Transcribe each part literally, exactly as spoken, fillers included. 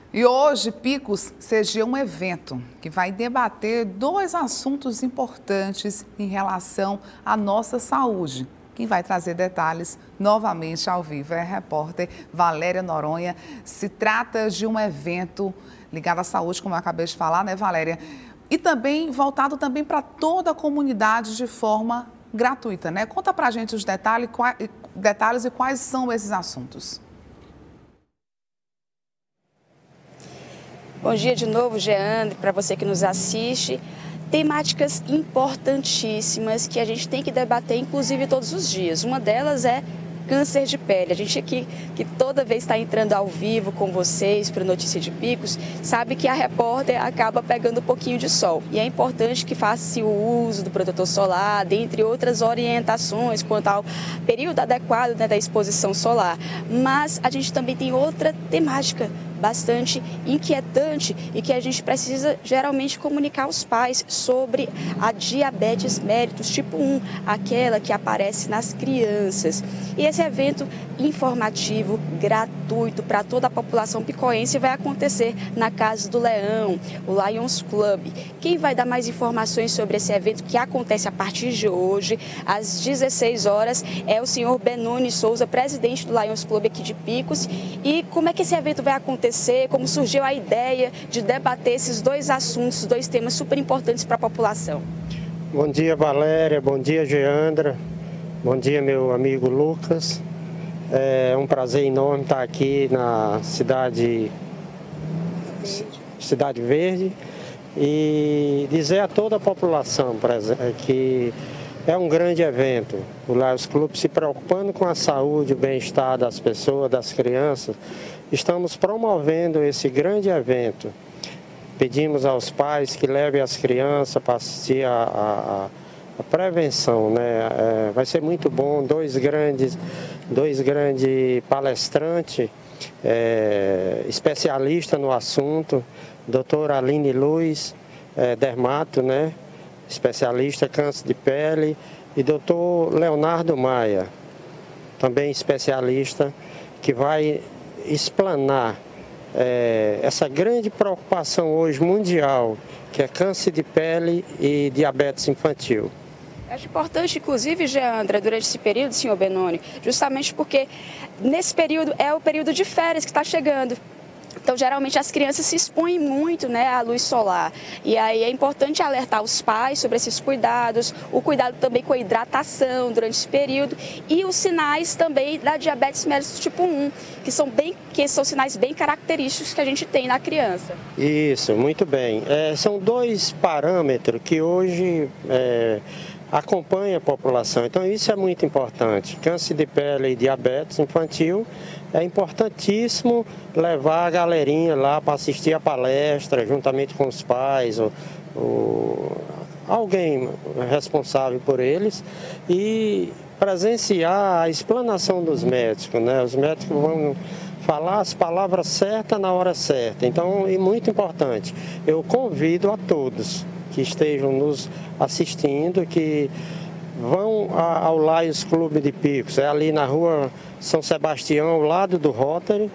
E hoje, Picos sediou um evento que vai debater dois assuntos importantes em relação à nossa saúde. Quem vai trazer detalhes novamente ao vivo é a repórter Valéria Noronha. Se trata de um evento ligado à saúde, como eu acabei de falar, né, Valéria? E também voltado também para toda a comunidade de forma gratuita, né? Conta pra gente os detalhes, quais, detalhes e quais são esses assuntos. Bom dia de novo, Geandre, para você que nos assiste. Temáticas importantíssimas que a gente tem que debater, inclusive todos os dias. Uma delas é câncer de pele. A gente aqui, que toda vez está entrando ao vivo com vocês para o Notícia de Picos, sabe que a repórter acaba pegando um pouquinho de sol. E é importante que faça o uso do protetor solar, dentre outras orientações quanto ao período adequado, né, da exposição solar. Mas a gente também tem outra temática bastante inquietante e que a gente precisa geralmente comunicar aos pais sobre a diabetes mellitus tipo um, aquela que aparece nas crianças. E esse evento informativo, gratuito para toda a população picoense vai acontecer na Casa do Leão, o Lions Club. Quem vai dar mais informações sobre esse evento que acontece a partir de hoje, às dezesseis horas, é o senhor Benoni Souza, presidente do Lions Club aqui de Picos. E como é que esse evento vai acontecer? Como surgiu a ideia de debater esses dois assuntos, dois temas super importantes para a população? Bom dia, Valéria. Bom dia, Geandra. Bom dia, meu amigo Lucas. É um prazer enorme estar aqui na cidade Verde, cidade Verde e dizer a toda a população que é um grande evento. O Lions Club se preocupando com a saúde e o bem-estar das pessoas, das crianças. Estamos promovendo esse grande evento. Pedimos aos pais que levem as crianças para assistir a, a, a prevenção, né? É, vai ser muito bom, dois grandes, dois grandes palestrantes, é, especialistas no assunto, doutora Aline Luz, é, dermato, né? Especialista em câncer de pele, e doutor Leonardo Maia, também especialista, que vai explanar é, essa grande preocupação hoje mundial, que é câncer de pele e diabetes infantil. Acho importante, inclusive, Geandra, durante esse período, senhor Benoni, justamente porque nesse período é o período de férias que está chegando. Então, geralmente, as crianças se expõem muito, né, à luz solar. E aí é importante alertar os pais sobre esses cuidados, o cuidado também com a hidratação durante esse período e os sinais também da diabetes mellitus tipo um, que são, bem, que são sinais bem característicos que a gente tem na criança. Isso, muito bem. É, são dois parâmetros que hoje é, acompanham a população. Então, isso é muito importante. Câncer de pele e diabetes infantil. É importantíssimo levar a galerinha lá para assistir a palestra, juntamente com os pais, ou, ou alguém responsável por eles, e presenciar a explanação dos médicos, né? Os médicos vão falar as palavras certas na hora certa. Então, é muito importante. Eu convido a todos que estejam nos assistindo, que vão ao Lions Club de Picos, é ali na rua São Sebastião, ao lado do Rotary,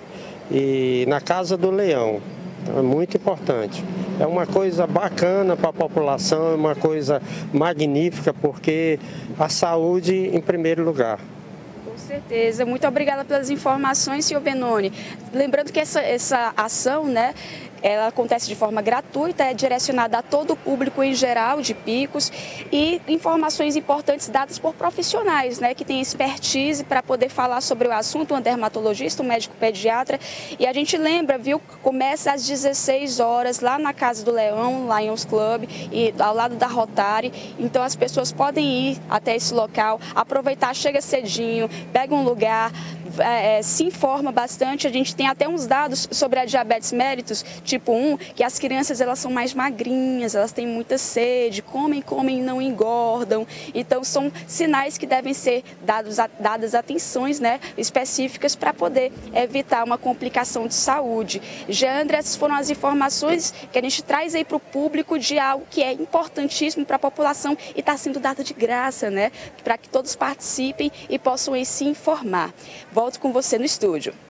e na Casa do Leão. Então, é muito importante. É uma coisa bacana para a população, é uma coisa magnífica, porque a saúde em primeiro lugar. Com certeza. Muito obrigada pelas informações, senhor Benoni. Lembrando que essa, essa ação, né, ela acontece de forma gratuita, é direcionada a todo o público em geral de Picos, e informações importantes dadas por profissionais, né, que têm expertise para poder falar sobre o assunto, um dermatologista, um médico pediatra. E a gente lembra, viu, começa às dezesseis horas lá na Casa do Leão, Lions Club, e ao lado da Rotary. Então as pessoas podem ir até esse local, aproveitar, chega cedinho, pega um lugar, é, se informa bastante. A gente tem até uns dados sobre a diabetes mellitus tipo um, que as crianças elas são mais magrinhas, elas têm muita sede, comem, comem e não engordam. Então são sinais que devem ser dados, dadas atenções, né, específicas para poder evitar uma complicação de saúde. Geandra, essas foram as informações que a gente traz aí para o público de algo que é importantíssimo para a população e está sendo dado de graça, né, para que todos participem e possam aí se informar. Volto com você no estúdio.